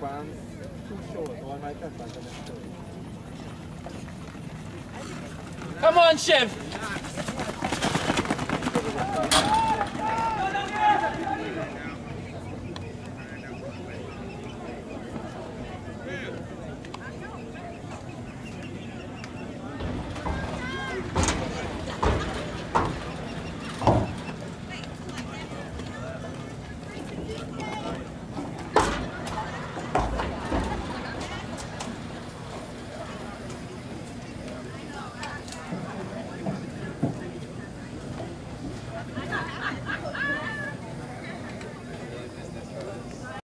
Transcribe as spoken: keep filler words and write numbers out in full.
band too short, or I might have band the next. Come on, Chef!